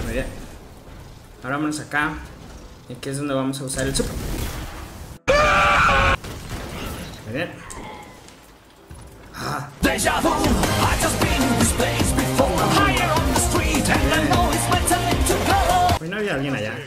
Muy bien. Ahora vámonos acá. Y aquí es donde vamos a usar el super. Muy bien. Ah. Uy, no había alguien allá.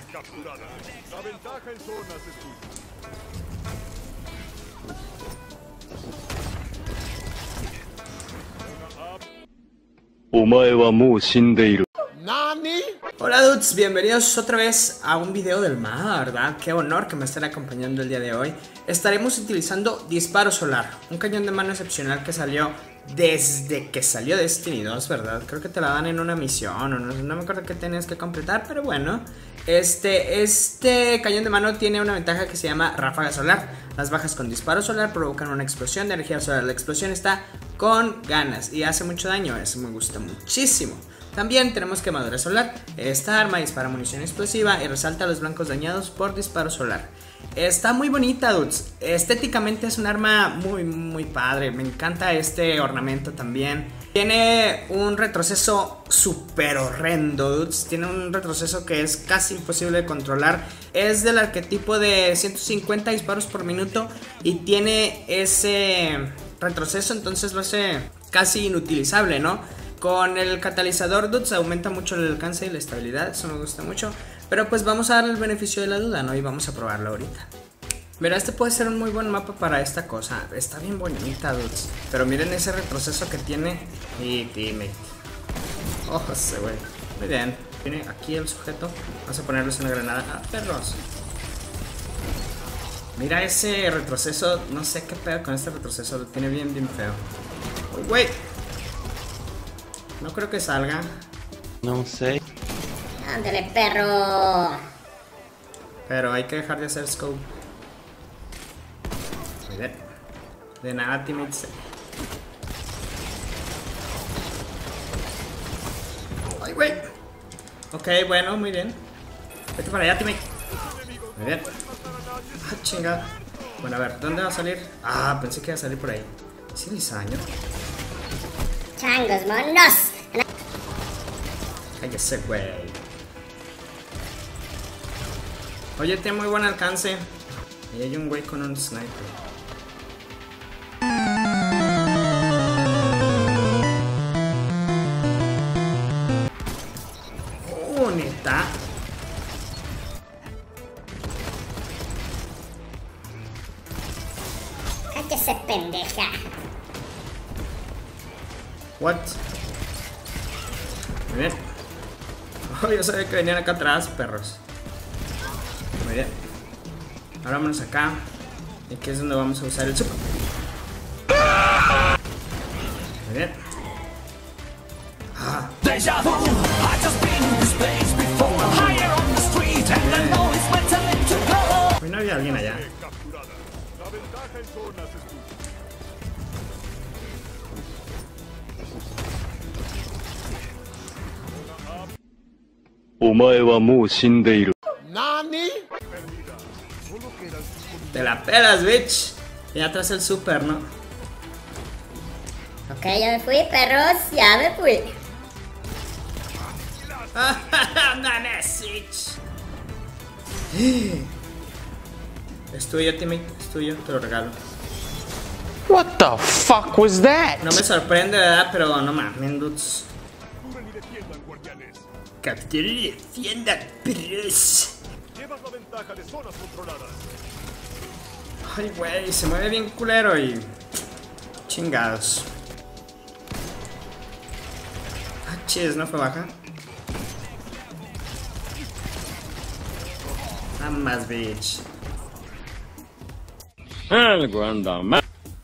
お前はもう死んでいる。 Hola dudes, bienvenidos otra vez a un video del mar, ¿verdad? Qué honor que me estén acompañando el día de hoy. Estaremos utilizando Disparo Solar, un cañón de mano excepcional que salió desde que salió Destiny 2, ¿verdad? Creo que te la dan en una misión, o no me acuerdo qué tenías que completar, pero bueno. Este cañón de mano tiene una ventaja que se llama Ráfaga Solar. Las bajas con Disparo Solar provocan una explosión de energía solar. La explosión está con ganas y hace mucho daño, eso me gusta muchísimo. También tenemos Quemadura Solar. Esta arma dispara munición explosiva y resalta a los blancos dañados por Disparo Solar. Está muy bonita, dudes. Estéticamente es un arma muy padre. Me encanta este ornamento también. Tiene un retroceso súper horrendo, dudes. Tiene un retroceso que es casi imposible de controlar. Es del arquetipo de 150 disparos por minuto y tiene ese retroceso, entonces lo hace casi inutilizable, ¿no? Con el catalizador, dudes, aumenta mucho el alcance y la estabilidad, eso me gusta mucho. Pero pues vamos a darle el beneficio de la duda, ¿no? Y vamos a probarlo ahorita. Mira, este puede ser un muy buen mapa para esta cosa. Está bien bonita, dudes. Pero miren ese retroceso que tiene. Y teammate. Ojo ese güey. Muy bien. Tiene aquí el sujeto. Vamos a ponerles una granada. ¡Ah, perros! Mira ese retroceso. No sé qué pedo con este retroceso. Lo tiene bien feo. ¡Uy, güey! No creo que salga. No sé. Ándale, perro. Pero hay que dejar de hacer scope. Muy bien. De nada, teammates. ¡Ay, güey! Ok, bueno, muy bien. Vete para allá, teammate. Muy bien. Ah, chingada. Bueno, a ver, ¿dónde va a salir? Ah, pensé que iba a salir por ahí. ¿Sí diseño? Changos, monos. Cállese, güey. Oye, tiene muy buen alcance. Y hay un güey con un sniper. Oh, neta. Cállese, pendeja. What? Muy bien. Oh, yo sabía que venían acá atrás, perros. Muy bien. Ahora vámonos acá. Y aquí es donde vamos a usar el super. Muy bien. Ah. Uy, no había alguien allá. お前はもう死んでいる。 Te la pelas, bitch. Y atrás el super, ¿no? Ok, ya me fui, perros. Ya me fui. Es tuyo, teammate. Es tuyo, te lo regalo. What the fuck was that? No me sorprende, ¿verdad? Pero no mames, dudes. Capturen y defiendan, perros. Llevas la ventaja de zonas controladas. Ay, güey, se mueve bien culero y... Chingados. Ah, chis, ¿no fue baja? Nada más, bitch. Algo anda mal.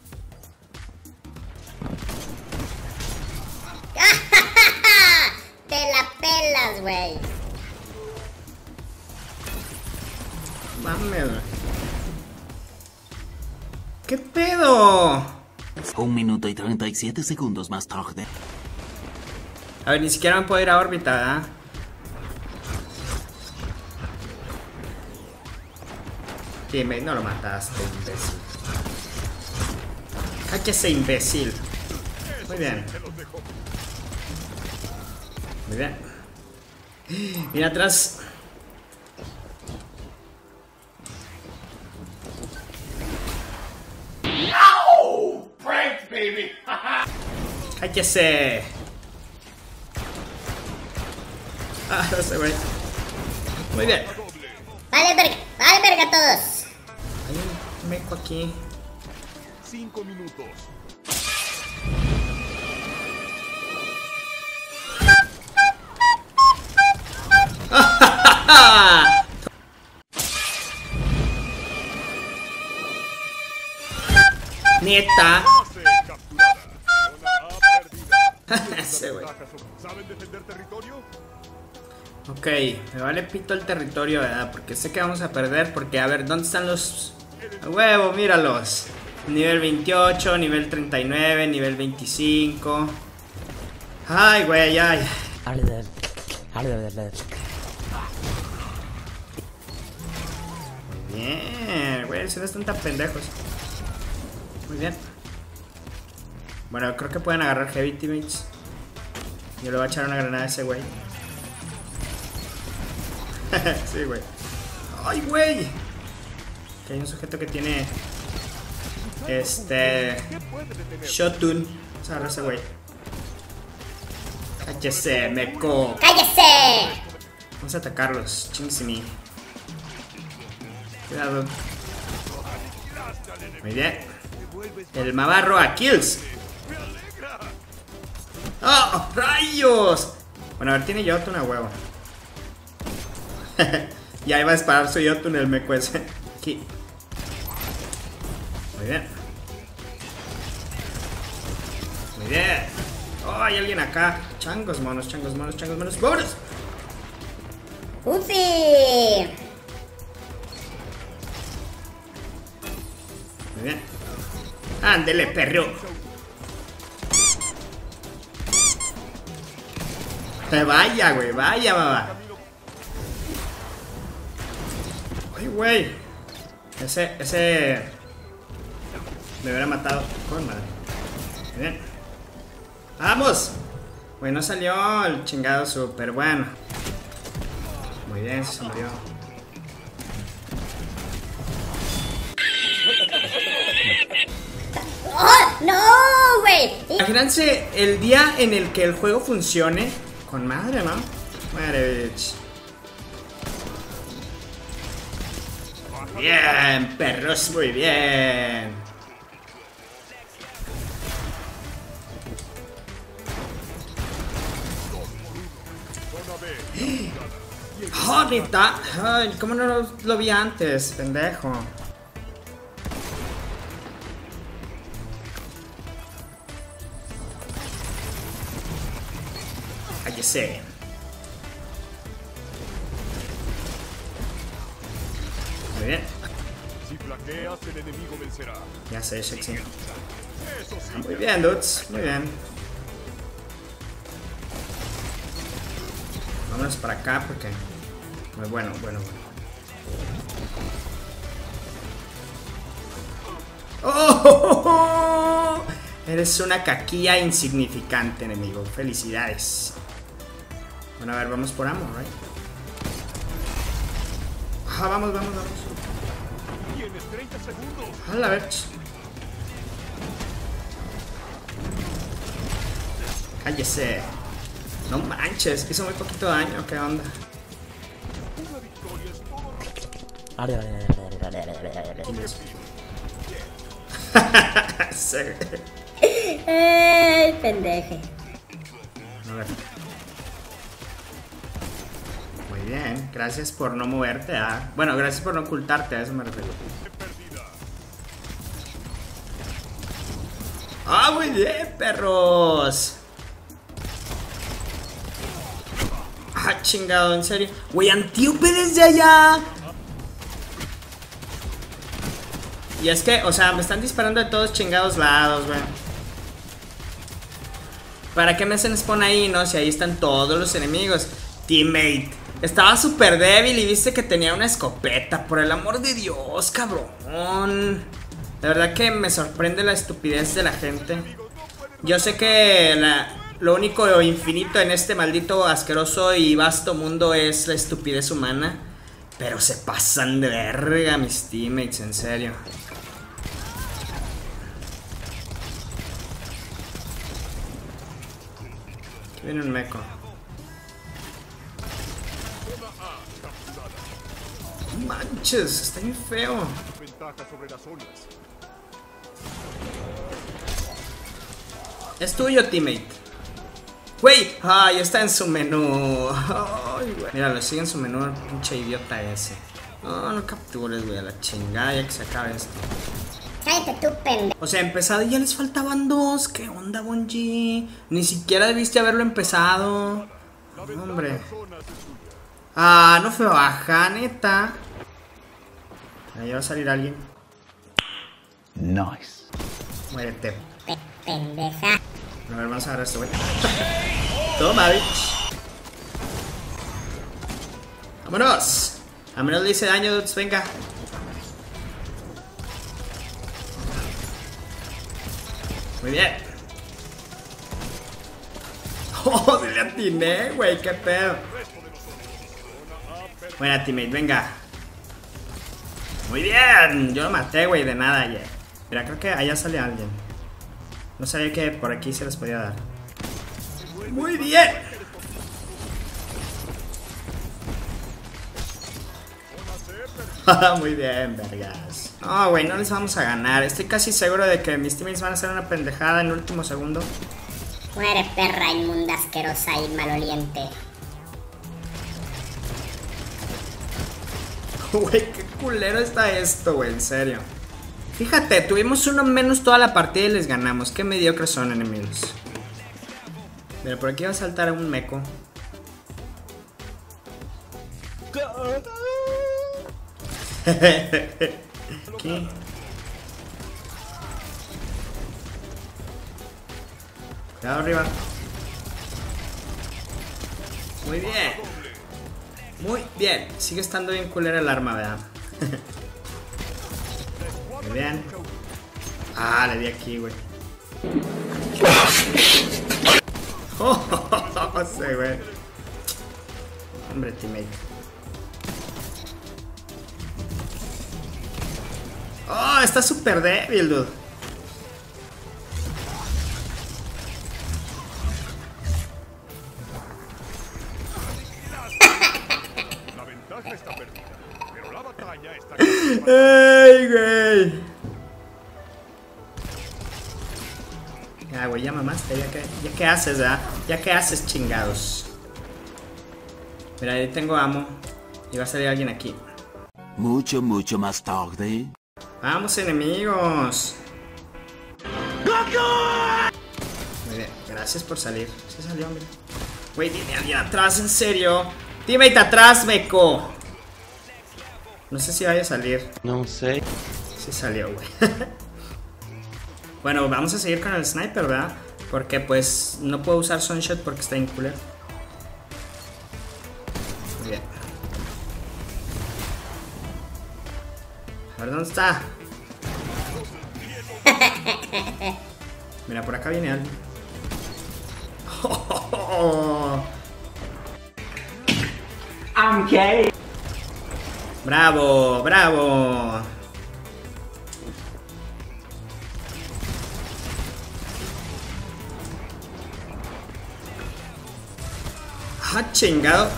Te la pelas, güey. Mames, güey. ¿Qué pedo? 1 minuto y 37 segundos más tarde. A ver, ni siquiera me puedo ir a órbita, ¿verdad? Teammate, no lo mataste, imbécil. Cállese, imbécil. Muy bien. Muy bien. Mira atrás. ¡Cállese! Ah, no sé, güey. Muy bien. Vale verga todos. Hay un meco aquí. 5 minutos. Neta. Base capturada. Zona A perdida. Ese güey. ¿Saben defender territorio? Ok, me vale pito el territorio, ¿verdad? Porque sé que vamos a perder. Porque, a ver, ¿dónde están los...? ¡A huevo, míralos! Nivel 28, nivel 39, nivel 25. Ay, güey, ay. Bien, güey, si no están tan pendejos. Muy bien. Bueno, creo que pueden agarrar heavy teammates. Yo le voy a echar una granada a ese güey. Sí, güey. ¡Ay, güey! Que hay un sujeto que tiene... Shotgun. Vamos a agarrar a ese güey. Cállese, meco. ¡Cállese! Vamos a atacarlos. Chingisimi. Cuidado. Muy bien. El mavarro a kills. ¡Oh, rayos! Bueno, a ver, tiene Jotun a huevo. Ya iba a disparar su Jotun el meco ese. Aquí. Muy bien. Muy bien. Oh, hay alguien acá. Changos monos, changos monos, changos monos. ¡Vámonos! ¡Uzi! Muy bien. Ándele, perro. Vaya, güey, vaya, mamá. Ay, güey. Ese me hubiera matado. Con madre. Muy bien. ¡Vamos! Bueno, salió el chingado super bueno. Muy bien, se murió. ¡Oh, no, güey! Imagínense el día en el que el juego funcione. Con madre, ¿no? Madre, bitch. Bien, perros, muy bien. Oh, neta. Ay, ¿cómo no lo vi antes, pendejo? Cállese. Muy bien. Si flaqueas, el enemigo vencerá. Ya sé, sexy. Eso sí. Muy bien, dudes. Muy bien. Vámonos para acá porque... Muy bueno, bueno. ¡Oh! Eres una caquilla insignificante, enemigo. Felicidades. Bueno, a ver, vamos por ammo, ¿right? Ah, vamos. Tienes 30 segundos. A la ver. Cállese. No manches, hizo muy poquito daño. ¿Qué onda? Una victoria es todo. Sí. ¡Ey, pendeje! A ver. Muy bien, gracias por no moverte. Bueno, gracias por no ocultarte, a eso me refiero. ¡Ah, muy bien, perros! ¡Ah, chingado, en serio! ¡Güey, Antíope desde allá! Y es que, o sea, me están disparando de todos chingados lados, güey. ¿Para qué me hacen spawn ahí, no? Si ahí están todos los enemigos. Teammate. Estaba súper débil y viste que tenía una escopeta. Por el amor de Dios, cabrón. De verdad que me sorprende la estupidez de la gente. Yo sé que Lo único infinito en este maldito, asqueroso y vasto mundo es la estupidez humana. Pero se pasan de verga mis teammates, en serio. Aquí viene un meco. No manches, está bien feo. Ventaja sobre las olas. Es tuyo, teammate. Güey, ay, está en su menú. Ay, güey. Míralo, sigue en su menú el pinche idiota ese. No, no captures, güey, a la chingada ya que se acabe esto. Cállate tú, pendejo. O sea, empezado y ya les faltaban 2. ¿Qué onda, Bungie? Ni siquiera debiste haberlo empezado. Hombre. Ah, no fue baja, neta. Ahí va a salir alguien. Nice. Muérete. Pendeja. A ver, vamos a agarrar a este güey. Toma, bitch. Vámonos. A menos le hice daño, dudes, venga. Muy bien. Oh, se le atiné, güey, qué pedo. Buena teammate, venga. Muy bien. Yo lo maté, güey, de nada ayer. Mira, creo que allá sale alguien. No sabía que por aquí se les podía dar. Muy bien. Muy bien, vergas. No, güey, no les vamos a ganar. Estoy casi seguro de que mis teammates van a hacer una pendejada en el último segundo. Muere, perra inmunda, asquerosa y maloliente. Güey, qué culero está esto, güey, en serio. Fíjate, tuvimos uno menos toda la partida y les ganamos. Qué mediocres son, enemigos. Mira, por aquí va a saltar un meco. Aquí. Cuidado arriba. Muy bien. Muy bien. Sigue estando bien culera el arma, ¿verdad? Muy bien. Ah, le di aquí, güey. Oh, sí, güey. Hombre, teammate. Oh, está súper débil, dude. La ventaja está perdida, pero la batalla está... ¡Ey, güey! Ya, güey, ya mamaste. Ya que haces, ¿verdad? Ya que haces, chingados. Mira, ahí tengo ammo. Y va a salir alguien aquí. Mucho, mucho más tarde. ¡Vamos, enemigos! Muy bien, gracias por salir. Se salió, hombre. Güey, tiene alguien atrás, en serio. Teammate atrás, meco. No sé si vaya a salir. No sé. Sí salió, güey. Bueno, vamos a seguir con el sniper, ¿verdad? Porque pues no puedo usar Sunshot porque está en cooler. Muy bien. A ver, ¿dónde está? Mira, por acá viene alguien. I'm gay. ¡Bravo! ¡Bravo! ¡Ah, chingado!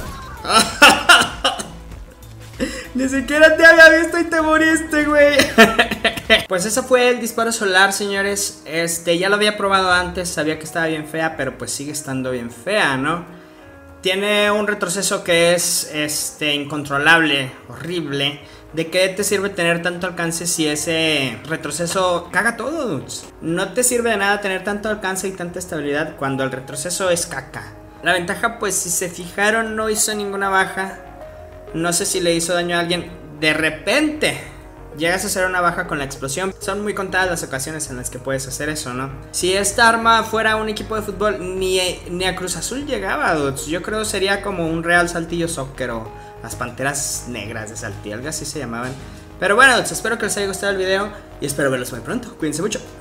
Ni siquiera te había visto y te moriste, güey. Pues eso fue el disparo solar, señores. Ya lo había probado antes, sabía que estaba bien fea, pero pues sigue estando bien fea, ¿no? Tiene un retroceso que es incontrolable, horrible. ¿De qué te sirve tener tanto alcance si ese retroceso caga todo, dudes? No te sirve de nada tener tanto alcance y tanta estabilidad cuando el retroceso es caca. La ventaja, pues si se fijaron, no hizo ninguna baja. No sé si le hizo daño a alguien. De repente llegas a hacer una baja con la explosión. Son muy contadas las ocasiones en las que puedes hacer eso, ¿no? Si esta arma fuera un equipo de fútbol, ni a Cruz Azul llegaba, dudes. Yo creo sería como un Real Saltillo Soccer o las Panteras Negras de Saltillo, algo así se llamaban. Pero bueno, dudes, espero que les haya gustado el video y espero verlos muy pronto. Cuídense mucho.